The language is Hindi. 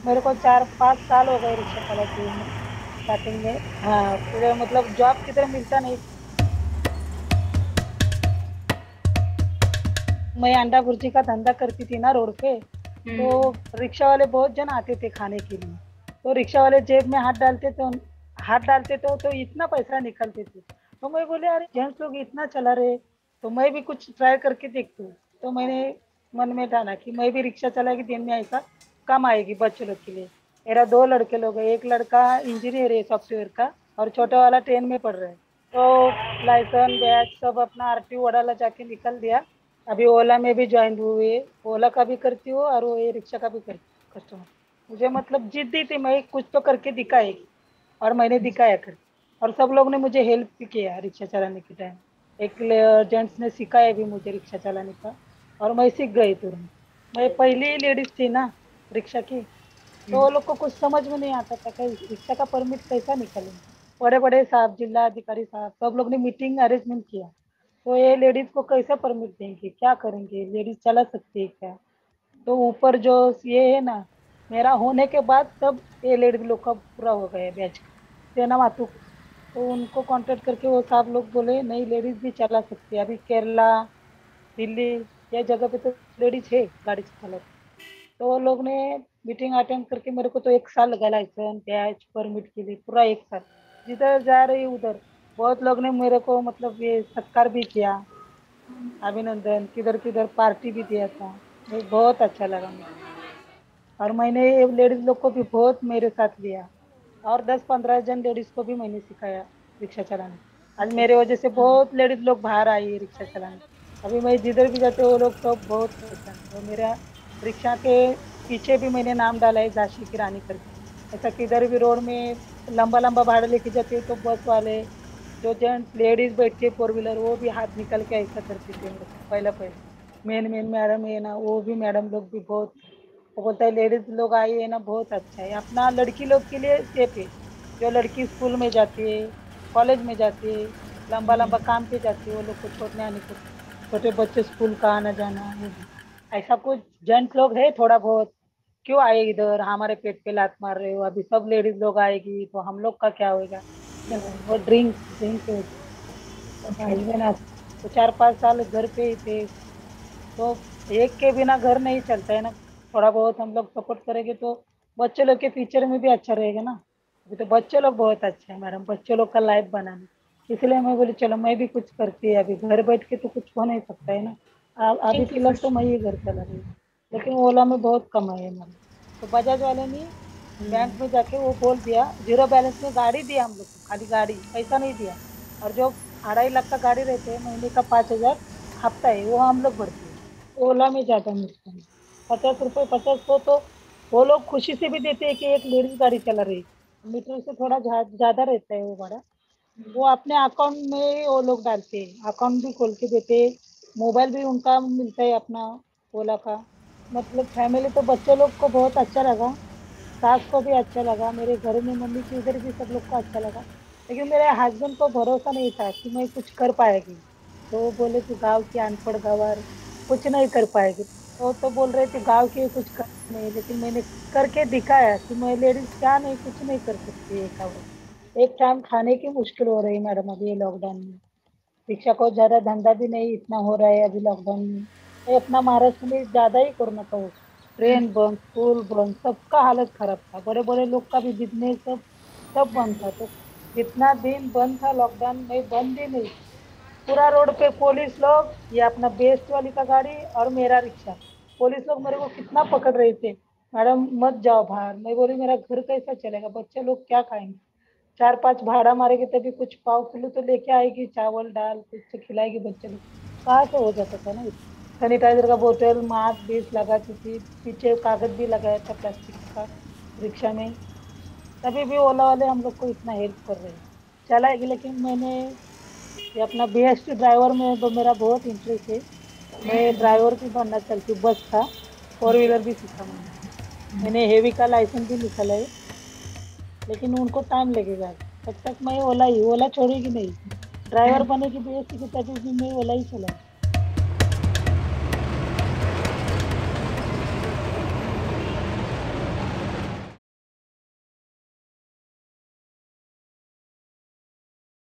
मेरे को 4-5 साल हो गए रिक्शा चलाते हुए स्टार्टिंग में। हाँ, फिर मतलब जॉब किधर मिलता नहीं। मैं अंडा भुर्जी का धंधा करती थी ना रोड पे। तो हम्म। रिक्शा वाले बहुत जन आते थे खाने के लिए। तो रिक्शा वाले जेब में हाथ डालते तो इतना पैसा निकलते थे। तो मैं बोले अरे जेंट्स लोग इतना चला रहे, तो मैं भी कुछ ट्राई करके देखती हूँ। तो मैंने मन में ठाना कि मैं भी रिक्शा चलाएगी, दिन में ऐसा कम आएगी बच्चे लोग के लिए। मेरा 2 लड़के लोग हैं, एक लड़का इंजीनियर है सॉफ्टवेयर का, और छोटा वाला 10 में पढ़ रहा है। तो लाइसेंस बैग सब अपना आरटीओ वडाला जाके निकल दिया। अभी ओला में भी ज्वाइन हुई। ओला का भी करती हूँ और वो ये रिक्शा का भी करती हूँ कस्टमर। मुझे मतलब जिद्दी थी, मैं कुछ तो करके दिखाएगी। और मैंने दिखाया कर। और सब लोग ने मुझे हेल्प भी किया रिक्शा चलाने के टाइम। एक जेंट्स ने सिखाया भी मुझे रिक्शा चलाने का। और मैं सीख गई तुरंत। मैं पहली लेडीज थी ना रिक्शा की। तो वो लोग को कुछ समझ में नहीं आता था कि रिक्शा का परमिट कैसा निकले। बड़े बड़े साहब, जिला अधिकारी साहब, सब लोग ने मीटिंग अरेंजमेंट किया। तो ये लेडीज को कैसे परमिट देंगे, क्या करेंगे, लेडीज चला सकती है क्या। तो ऊपर जो ये है ना, मेरा होने के बाद सब ये लेडीज लोग का पूरा हो गया बैच का, सेना मातू को। तो उनको कांटेक्ट करके वो साहब लोग बोले नहीं, लेडीज भी चला सकती है। अभी केरला, दिल्ली, ये जगह पे तो लेडीज है गाड़ी चलाती। तो वो लोग ने मीटिंग अटेंड करके मेरे को तो 1 साल लगा लाइसेंस बैच परमिट के लिए, पूरा 1 साल। जिधर जा रही उधर बहुत लोग ने मेरे को मतलब ये सत्कार भी किया, अभिनंदन, किधर किधर पार्टी भी दिया था। मुझे बहुत अच्छा लगा मुझे। और मैंने लेडीज लोग को भी बहुत मेरे साथ लिया। और 10-15 जन लेडीज को भी मैंने सिखाया रिक्शा चलाने। आज मेरे वजह से बहुत लेडीज लोग बाहर आई है रिक्शा चलाने। अभी मैं जिधर भी जाते वो लोग सब बहुत पहचान है। और मेरा रिक्शा के पीछे भी मैंने नाम डाला है, झांसी की रानी करके। ऐसा किधर भी रोड में लंबा लंबा भाड़ा लेके जाते हो तो बस वाले, जो जेंट्स लेडीज बैठती है फोर व्हीलर, वो भी हाथ निकल के ऐसा करते थे मेरे को पहले पहले। मेन मेन मैडम है ना, वो भी मैडम लोग भी बहुत, वो बोलता है लेडीज लोग आई है ना बहुत अच्छा है, अपना लड़की लोग के लिए सेफ है। जो लड़की स्कूल में जाती है, कॉलेज में जाती है, लंबा लंबा काम पे जाती है, वो लोग को छोड़ने आने को, छोटे बच्चे स्कूल का आना जाना, वो भी ऐसा कुछ जेंट्स लोग है थोड़ा बहुत। क्यों आए इधर हमारे पेट पे लात मार रहे हो, अभी सब लेडीज लोग आएगी तो हम लोग का क्या होगा। वो ड्रिंक ड्रिंक की वजह से तो भाई बहन तो 4-5 साल घर पे ही थे। तो एक के बिना घर नहीं चलता है ना। थोड़ा बहुत हम लोग सपोर्ट करेंगे तो बच्चे लोग के फ्यूचर में भी अच्छा रहेगा ना। अभी तो बच्चे लोग बहुत अच्छे हैं मैडम, बच्चे लोग का लाइफ बनाने। इसलिए मैं बोली चलो मैं भी कुछ करती है, अभी घर बैठ के तो कुछ हो नहीं सकता है ना। अभी थैंक यू फिलहाल फॉर तो मैं ही घर चला रही हूँ। लेकिन ओला में बहुत कमाई है मैडम। तो बजाज वाले ने बैंक में जाके वो बोल दिया, जीरो बैलेंस में गाड़ी दिया हम लोग को, खाली गाड़ी, पैसा नहीं दिया। और जो 2.5 लाख का गाड़ी रहते हैं, महीने का 5,000 हफ्ता है, वो हम लोग भरते हैं। ओला में ज्यादा मिलता है, 50 रुपये 50 को तो वो लोग खुशी से भी देते हैं कि एक लेडीज गाड़ी चला रही है। मीटर से थोड़ा ज्यादा रहता है वो भाड़ा। वो अपने अकाउंट में वो लोग डालते हैं, अकाउंट भी खोल के देते हैं। मोबाइल भी उनका मिलता है अपना, ओला का। मतलब फैमिली तो बच्चे लोग को बहुत अच्छा लगा, सास को भी अच्छा लगा, मेरे घर में मम्मी की उधर भी सब लोग को अच्छा लगा। लेकिन मेरे हस्बैंड को भरोसा नहीं था कि मैं कुछ कर पाएगी। तो वो बोले तू गांव की अनपढ़ गंवार, कुछ नहीं कर पाएगी। तो बोल रहे थे गांव के कुछ कर नहीं, लेकिन मैंने करके दिखाया कि मैं लेडीज क्या नहीं, कुछ नहीं कर सकती एक औरत। एक टाइम खाने की मुश्किल हो रही मैडम अभी ये लॉकडाउन में। शिक्षा को ज्यादा धंधा भी नहीं इतना हो रहा है अभी लॉकडाउन में। ये अपना महाराष्ट्र में ज्यादा ही कोरोना का हो। ट्रेन बंद, स्कूल बंद, सबका हालत खराब था, बड़े बड़े लोग का भी बिजनेस सब बंद था। तो जितना दिन बंद था लॉकडाउन में, बंद ही नहीं। पूरा रोड पे पुलिस लोग, ये अपना बेस्ट वाली का गाड़ी और मेरा रिक्शा, पुलिस लोग मेरे को कितना पकड़ रहे थे। मैडम मत जाओ बाहर, मैं बोली मेरा घर कैसा चलेगा, बच्चे लोग क्या खाएंगे। 4-5 भाड़ा मारेगी तभी कुछ पाव किलो तो लेके आएगी, चावल दाल कुछ तो खिलाएगी बच्चे लोग। कहाँ से हो जाता था ना। सैनिटाइजर का बोतल, मास्क बीस लगाती थी, पीछे कागज भी लगाया था प्लास्टिक का रिक्शा में। तभी भी ओला वाले हम लोग को इतना हेल्प कर रहे हैं, चलाएगी। लेकिन मैंने ये अपना बीएसटी ड्राइवर में तो मेरा बहुत इंटरेस्ट है। मैं ड्राइवर भी बनना चाहती हूँ बस का, फोर व्हीलर भी सीखा मैंने हेवी का लाइसेंस भी निकाला है। लेकिन उनको टाइम लगेगा, तब तक मैं ओला छोड़ेगी नहीं। ड्राइवर बनेगी बीएसटी की तभी भी मैं ओला ही चलाऊंगी।